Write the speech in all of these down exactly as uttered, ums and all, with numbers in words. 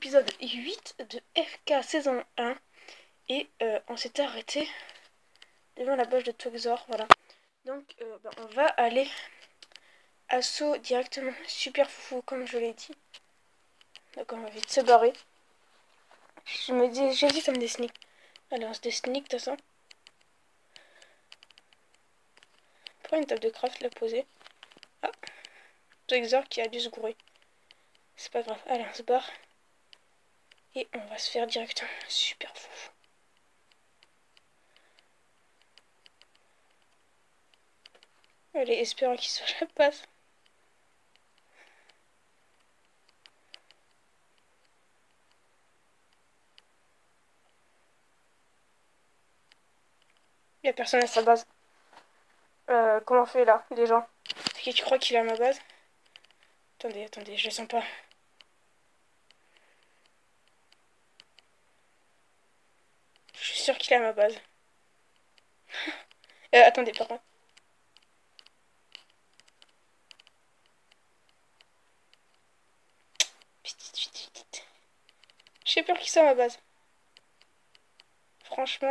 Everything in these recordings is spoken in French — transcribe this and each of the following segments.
l'épisode huit de F K saison un. Et euh, on s'était arrêté devant la bâche de Toxor, voilà. Donc euh, bah, on va aller assaut directement super foufou comme je l'ai dit. Donc on va vite se barrer. Je me dis, j'hésite à me des sneaks. Allez, on se des sneaks de toute façon. Pourquoi une table de craft la poser? Ah, Toxor qui a dû se gourer. C'est pas grave, allez on se barre. Et on va se faire directement super foufou. Allez, espérons qu'il soit la passe. Il n'y a personne à sa base. Euh, comment on fait là, les gens? C'est qui tu crois qu'il est à ma base? Attendez, attendez, je le sens pas. Je suis sûre qu'il est à ma base. euh, attendez, par contre. J'ai peur qu'il soit à ma base. Franchement.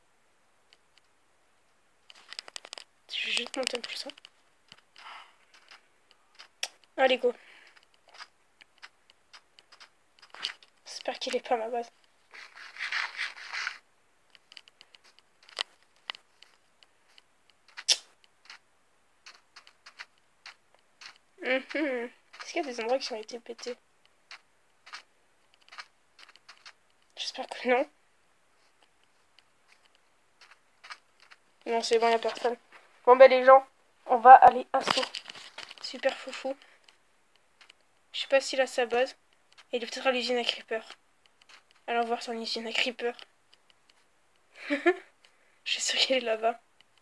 Je vais juste monter un plus. Hein. Allez, go. J'espère qu'il est pas à ma base. Mmh. Est-ce qu'il y a des endroits qui ont été pétés? J'espère que non. Non, c'est bon, il n'y a personne. Bon, bah, les gens, on va aller assaut. Super foufou. Je sais pas s'il a sa base. Il est peut-être à l'usine à Creeper. Allons voir son usine à Creeper. Je suis sûre qu'elle est là-bas.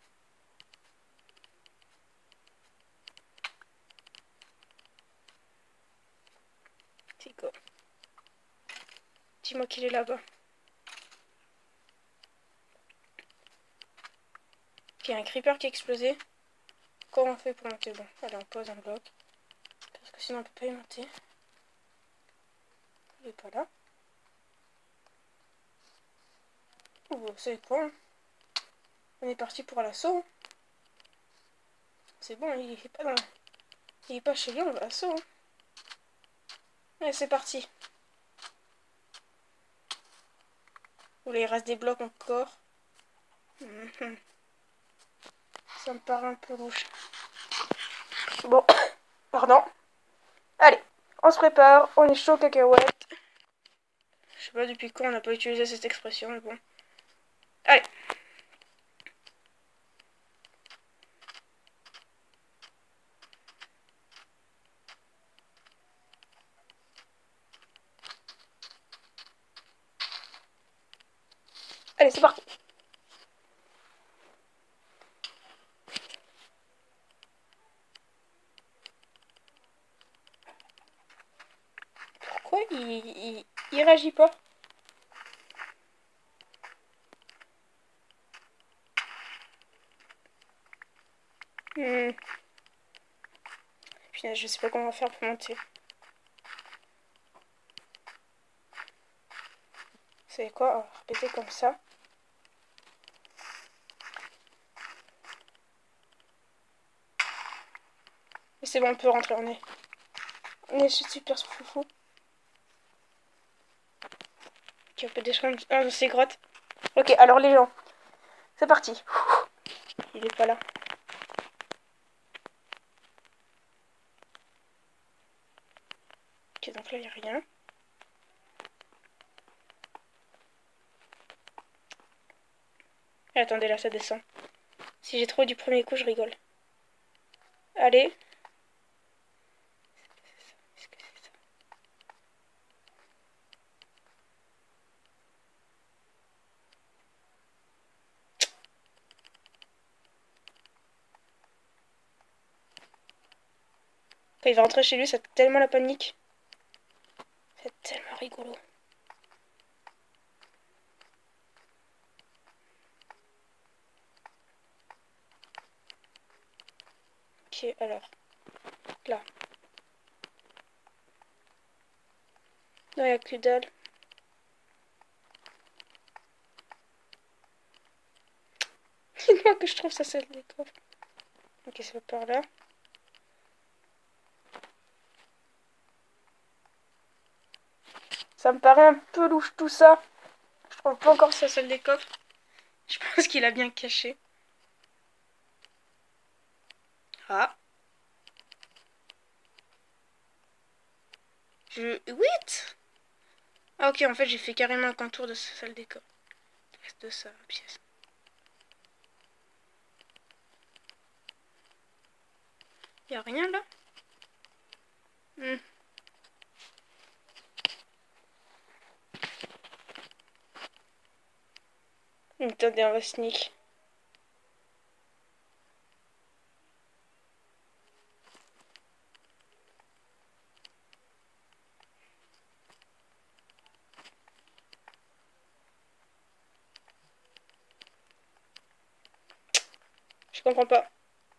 C'est quoi? Dis-moi qu'il est là-bas. Il y a un creeper qui a explosé. Comment on fait pour monter? Bon, allez, on pose un bloc. Parce que sinon on peut pas y monter. Il est pas là. Oh, vous savez quoi? Hein, on est parti pour l'assaut. C'est bon, il est pas dans... Il est pas chez lui, on va assaut. Hein. Allez, c'est parti. Ou là, il reste des blocs encore. Mmh. Ça me paraît un peu rouge. Bon, pardon. Allez, on se prépare, on est chaud cacahuète. Je sais pas depuis quand on n'a pas utilisé cette expression, mais bon. Allez. Allez, c'est parti. Pourquoi il, il, il réagit pas? Hmm. Putain, je sais pas comment faire pour monter. Vous savez quoi? On va répéter comme ça. Et c'est bon, on peut rentrer, on est... On est super foufou. Ok, on peut descendre dans ces grottes. Ok, alors les gens, c'est parti. Il est pas là. Ok, donc là, il n'y a rien. Et attendez, là, ça descend. Si j'ai trouvé du premier coup, je rigole. Allez. Est-ce que c'est ça? Quand il va rentrer chez lui, c'est tellement la panique. C'est tellement rigolo. Ok, alors. Là. Non, il n'y a que dalle. Dis-moi que je trouve ça salle des coffres. Ok, c'est pas par là. Ça me paraît un peu louche tout ça. Je trouve pas encore sa salle des coffres. Je pense qu'il a bien caché. Ah. Je... What? Ah ok, en fait j'ai fait carrément un contour de sa salle des coffres. De sa pièce. Y a rien là? Hmm. Attendez, on va sneak. Je comprends pas.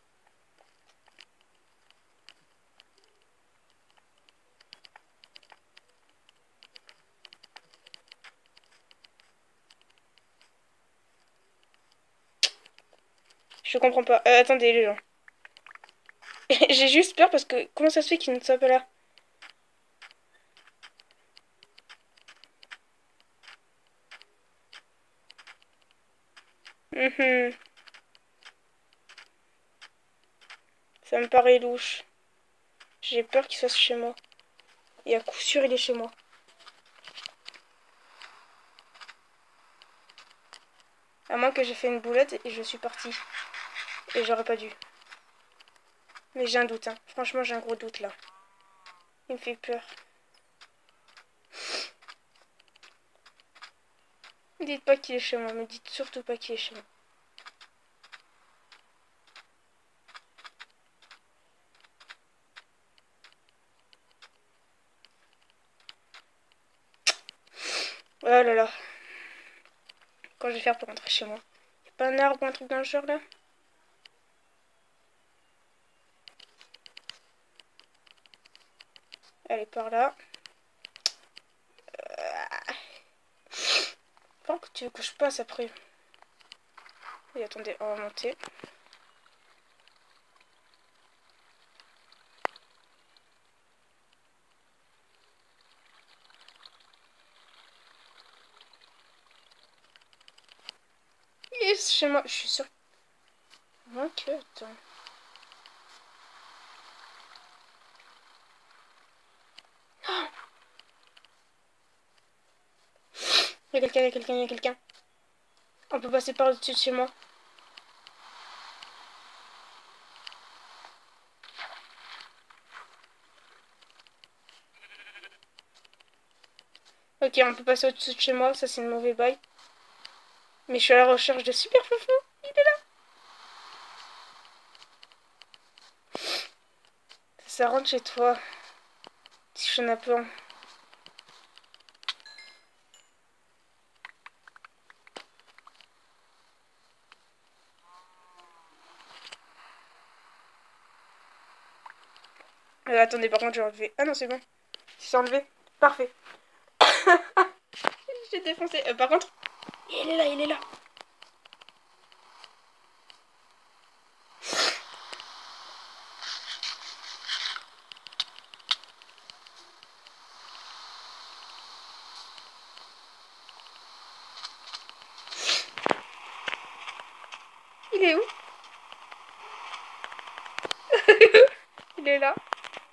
Je comprends pas. Euh, attendez les gens. J'ai juste peur parce que comment ça se fait qu'il ne soit pas là? Mhm. Ça me paraît louche. J'ai peur qu'il soit chez moi. Et à coup sûr il est chez moi. À moins que j'ai fait une boulette et je suis partie. Et j'aurais pas dû. Mais j'ai un doute, hein. Franchement j'ai un gros doute là. Il me fait peur. Dites pas qu'il est chez moi, mais dites surtout pas qu'il est chez moi. Oh là là. Quand je vais faire pour rentrer chez moi? Y'a pas un arbre ou un truc dans le genre là? Elle est par là. Faut que tu veux que je passe après. Et attendez, on va monter. Yes, chez moi, je suis sûre. Ok, attends. Il y a quelqu'un, il y a quelqu'un, il y a quelqu'un. On peut passer par au-dessus de chez moi. Ok, on peut passer au-dessus de chez moi, ça c'est une mauvais bail. Mais je suis à la recherche de super foufou. Il est là. Ça rentre chez toi. Si je n'ai pas. Euh, attendez, par contre, j'ai enlevé. Ah non, c'est bon. C'est enlevé. Parfait. J'ai défoncé. Euh, par contre, il est là, il est là. Il est où? Il est là.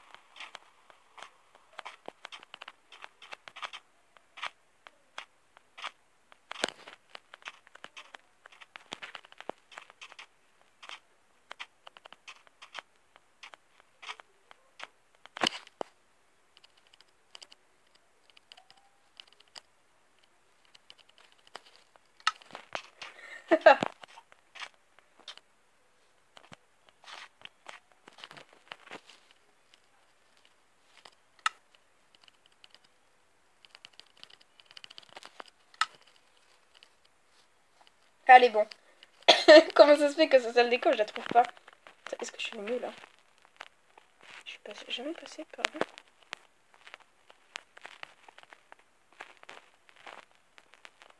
Allez, bon. Comment ça se fait que sa salle d'école, je la trouve pas? Est-ce que je suis mieux là? Je suis passé... jamais passé par là.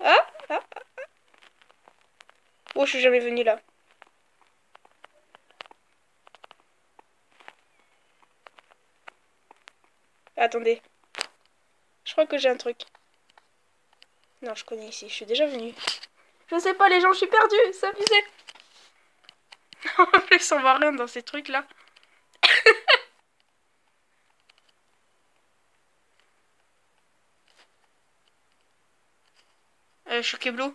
Ah, ah, ah. Oh, je suis jamais venue là. Attendez. Je crois que j'ai un truc. Non, je connais ici. Je suis déjà venue. Je sais pas, les gens, je suis perdue. C'est abusé. En plus, on voit rien dans ces trucs-là. euh, Choqué Blue.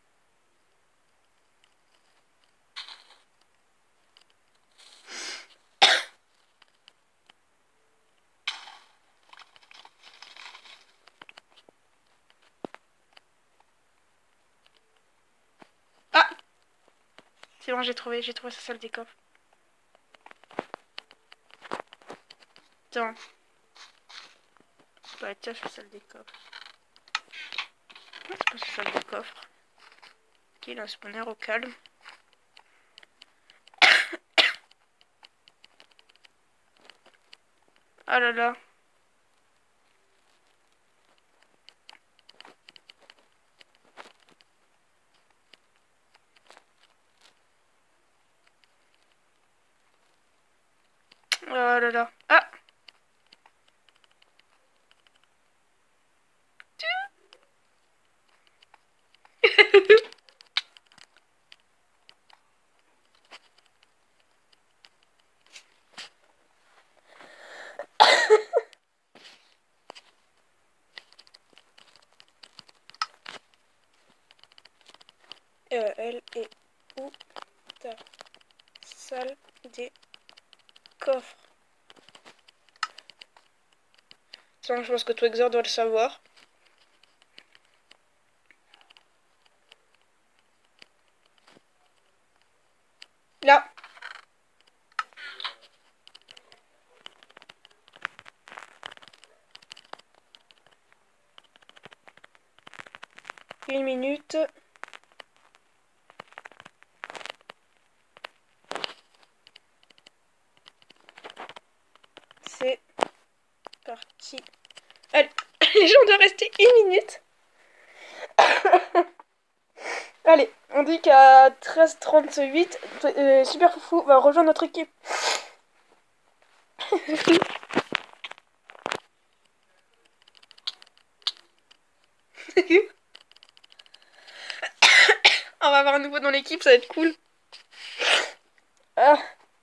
Ah! C'est bon, j'ai trouvé. J'ai trouvé sa salle des coffres. Attends. Bah, tiens, je fais salle des coffres. Non, c'est pas sa salle des coffres. Ok, il a un spawner au calme. Ah là là. Oh là là. Ah! euh, elle est où ta salle des coffres? Sinon, je pense que Twixor doit le savoir. Là. Une minute. C'est parti. Allez, les gens doivent rester une minute. Allez, on dit qu'à treize trente-huit, euh, Super Foufou va rejoindre notre équipe. On va avoir un nouveau dans l'équipe, ça va être cool. Ah.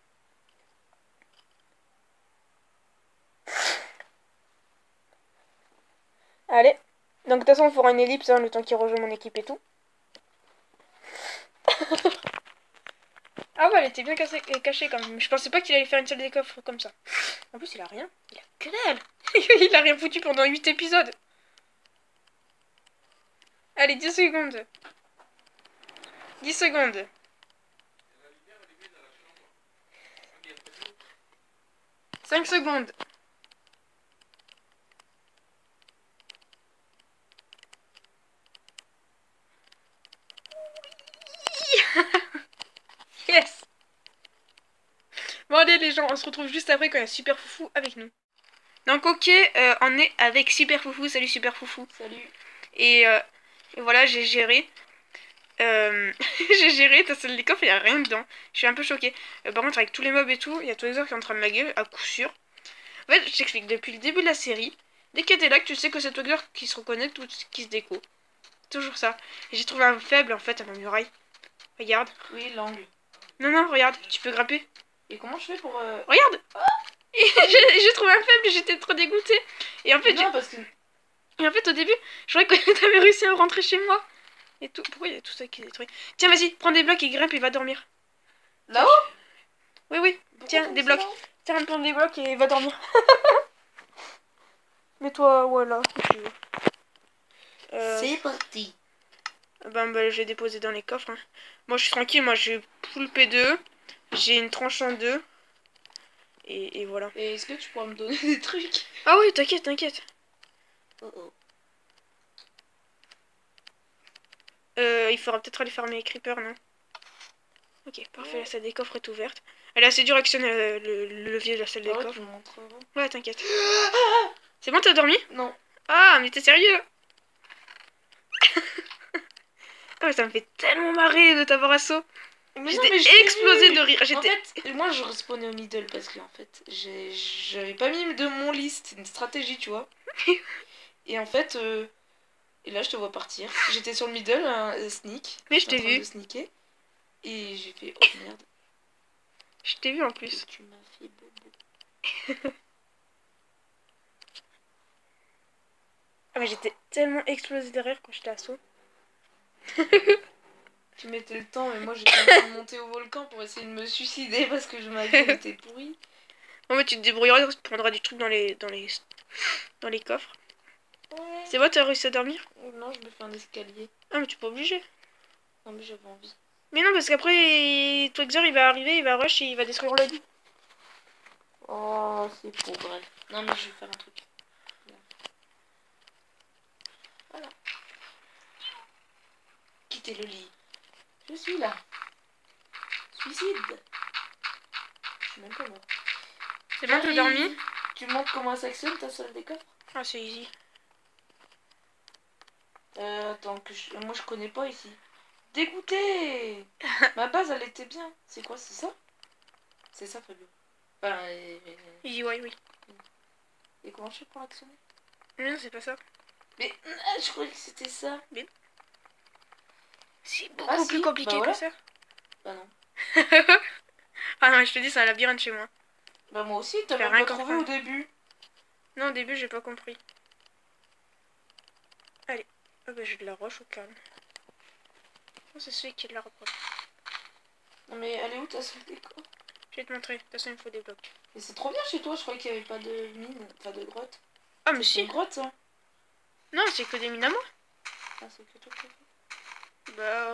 Allez. Donc de toute façon, on fera une ellipse, hein, le temps qu'il rejoint mon équipe et tout. Ah ouais, elle était bien cassée, cachée quand même. Je pensais pas qu'il allait faire une salle des coffres comme ça. En plus, il a rien. Il a que dalle. Il a rien foutu pendant huit épisodes. Allez, dix secondes. dix secondes. cinq secondes. Yes. Bon allez les gens, on se retrouve juste après quand il y a Super Foufou avec nous. Donc ok, euh, on est avec Super Foufou. Salut Super Foufou. Salut. Et, euh, et voilà, j'ai géré. Euh, j'ai géré ta salle des coffres, il n'y a rien dedans. Je suis un peu choquée. Euh, par contre, avec tous les mobs et tout, il y a tous les heures qui sont en train de laguer, à coup sûr. En fait, je t'explique, depuis le début de la série, dès qu'il y a des lags, tu sais que c'est Twixor qui se reconnecte ou qui se déco. Toujours ça. Et j'ai trouvé un faible en fait à ma muraille. Regarde. Oui, l'angle. Non, non, regarde, tu peux grimper. Et comment je fais pour... Euh... Regarde. J'ai trouvé un faible et j'étais trop dégoûtée. Et en fait, non, parce que... Et en fait, au début, je croyais que t'avais réussi à rentrer chez moi. Et tout. Pourquoi il y a tout ça qui est détruit? Tiens, vas-y, prends des blocs et grimpe et va dormir. Là-haut? Oui, oui. Pourquoi Tiens, des blocs. là Tiens, prends des blocs et va dormir. Mets-toi, voilà, si tu veux. Euh... C'est parti. Ben, ben, je vais déposer dans les coffres. Hein. Moi, je suis tranquille. Moi, j'ai full P deux. J'ai une tranche en deux. Et, et voilà. Et est-ce que tu pourras me donner des trucs? Ah oui, t'inquiète, t'inquiète. Oh oh. Euh, il faudra peut-être aller farmer les creepers, non? Ok, parfait, ouais. La salle des coffres est ouverte. Elle est assez dure à actionner euh, le, le levier de la salle des ah ouais, coffres. Ouais, t'inquiète. C'est bon, t'as dormi? Non. Ah, mais t'es sérieux? Ah, ça me fait tellement marrer de t'avoir assaut. Mais non, J'étais mais je t'ai explosée vu. de rire. En J'étais... fait, moi je respawnais au middle parce que en fait, j'ai- j'avais pas mis de mon list, c'est une stratégie, tu vois. Et en fait, euh, et là je te vois partir. J'étais sur le middle, un euh, sneak. Mais je J'étais en t'ai train vu. de sneaker. Et j'ai fait oh merde. Je t'ai vu en Et plus. tu m'as fait bobo. Ah, mais j'étais tellement explosée de rire quand j'étais assaut. Tu mettais le temps, mais moi j'étais en train de monter au volcan pour essayer de me suicider parce que je m'avais était pourrie. En fait, tu te débrouilleras, tu prendras du truc dans les, dans les, dans les coffres. Ouais. C'est bon, t'as réussi à dormir? Non, je me fais un escalier. Ah, mais tu es pas obligé. Non, mais j'avais envie. Mais non, parce qu'après, Twixer, il va arriver, il va rush et il va détruire le lit. Oh, c'est beau, bref. Non, mais je vais faire un truc. Voilà. Quittez le lit. Je suis là. Suicide. Je suis même pas mort. C'est bon, t'as dormi? Tu me montres comment ça actionne ta salle des coffres? Ah, c'est easy. Euh, attends, que je... moi je connais pas ici. Dégoûté. Ma base elle était bien. C'est quoi, c'est ça? C'est ça, Fabio. Enfin, et... Easy, ouais, oui. Et comment je fais pour l'actionner? Mais non, c'est pas ça. Mais ah, je croyais que c'était ça. Mais... C'est beaucoup Ah, plus si. compliqué Bah, voilà. que ça. Bah non. Ah non, je te dis, c'est un labyrinthe chez moi. Bah moi aussi, t'as J'ai même rien pas trouvé compris. au début. Non, au début, j'ai pas compris. Allez. Ah bah, j'ai de la roche au calme. Oh, c'est celui qui est de la reproche. Non mais elle est où ta salle des coffres? Je vais te montrer. De toute façon, il me faut des blocs. Mais c'est trop bien chez toi, je croyais qu'il y avait pas de mine, enfin de grotte. Ah, mais C'est si. une grotte ça? Non, c'est que des mines à moi. Ah, c'est que toi qui as fait. Bah...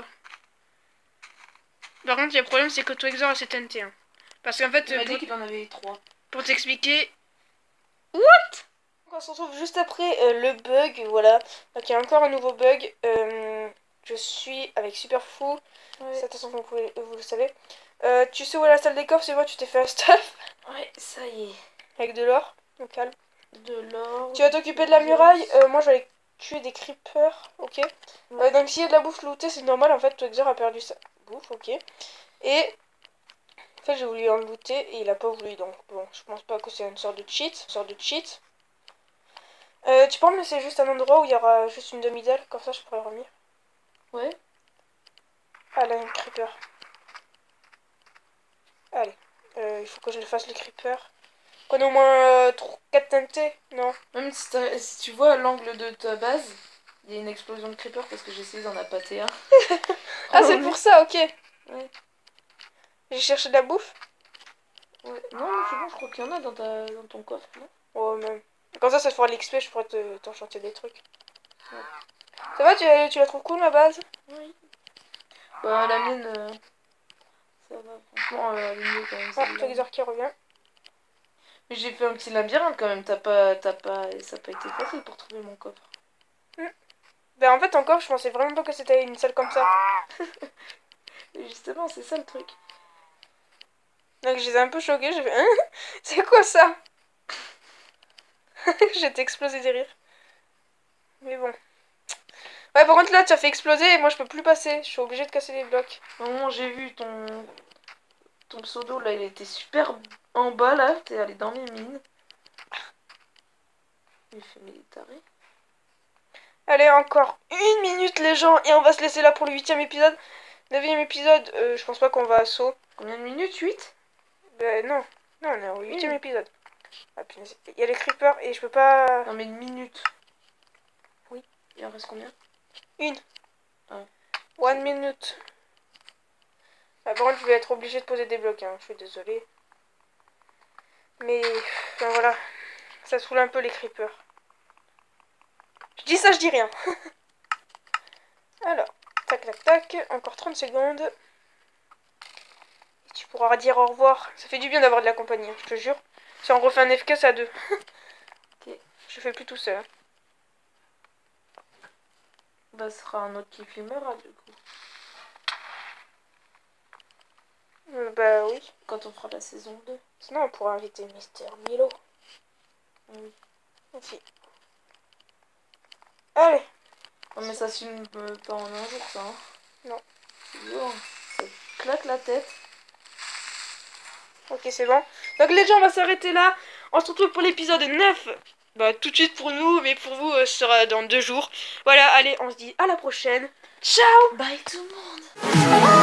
Par contre, le problème, c'est que Twixer a ses T N T. Hein. Parce qu'en fait, Il m'a pour, dit qu'il en avait trois. pour t'expliquer... What? On se retrouve juste après euh, le bug, voilà. Donc il y a encore un nouveau bug. Euh, je suis avec Superfou. Ouais. C'est attention, vous, pouvez, vous le savez. Euh, tu sais où est la salle des coffres? C'est moi, tu t'es fait un stuff. Ouais, ça y est. Avec de l'or. Au calme. De l'or. Tu vas t'occuper de la muraille. Euh, moi, je vais aller tuer des creepers. Ok. Ouais. Euh, donc s'il y a de la bouffe lootée, c'est normal. En fait, Twixer a perdu sa bouffe. Ok. Et... En fait, j'ai voulu en looter et il a pas voulu. Donc bon, je pense pas que c'est une sorte de cheat. Une sorte de cheat. Euh, tu peux me laisser juste un endroit où il y aura juste une demi-dalle, comme ça je pourrais revenir. Ouais. Ah là, il y a un creeper. Allez, euh, il faut que je le fasse les creepers. Qu'on ait au moins euh, quatre T N T, non? Même si, si tu vois l'angle de ta base, il y a une explosion de creeper parce que j'ai essayé d'en appâter un. Ah, c'est pour ça, ok. Ouais. J'ai cherché de la bouffe. Ouais. Non, c'est bon, je crois qu'il y en a dans, ta... dans ton coffre, non? Oh, même. Comme ça, ça te fera l'X P, je pourrais te t'enchanter des trucs. Ouais. Ça va, tu, tu la trouves cool, ma base? Oui. Bah, la mienne, euh, ça va, franchement, euh, elle est mieux quand même. Ah, celle-là. Twixer qui revient. Mais j'ai fait un petit labyrinthe quand même, t'as pas, t'as pas, ça n'a pas été facile pour trouver mon coffre. Mm. Ben en fait, encore, je pensais vraiment pas que c'était une salle comme ça. Et justement, c'est ça le truc. Donc je les ai un peu choqués, j'ai fait hein, c'est quoi ça? J'étais explosé des rires. Mais bon. Ouais, par contre là tu as fait exploser et moi je peux plus passer. Je suis obligée de casser les blocs. Au moment où j'ai vu ton ton pseudo là, il était super en bas là, t'es allé dans mes mines. Il fait mais il est taré. Allez, encore une minute les gens et on va se laisser là pour le huitième épisode. Neuvième épisode, euh, je pense pas qu'on va à saut. Combien de minutes? huit? Ben non, non on est au huitième Mmh. épisode. Ah punaise, il y a les creepers et je peux pas... Non mais une minute. Oui. Il en reste combien? Une. Ah. One minute. Ah, par contre je vais être obligée de poser des blocs, hein. Je suis désolée. Mais, enfin voilà, ça saoule un peu les creepers. Je dis ça, je dis rien. Alors, tac, tac, tac, encore trente secondes. Et tu pourras dire au revoir. Ça fait du bien d'avoir de la compagnie, hein, je te jure. Si on refait un F K, c'est à deux. Ok. Je fais plus tout seul. Hein. Bah ce sera un autre qui filmera du coup. Euh, bah oui. Quand on fera la saison deux. Sinon, on pourra inviter Mister Milo. Oui. Aussi. Allez. Non mais ça filme pas en un jour ça. Hein. Non. C'est violent. Ça claque la tête. Ok, c'est bon. Donc les gens, on va s'arrêter là. On se retrouve pour l'épisode neuf. Bah tout de suite pour nous, mais pour vous, euh, ce sera dans deux jours. Voilà, allez, on se dit à la prochaine. Ciao. Bye tout le monde.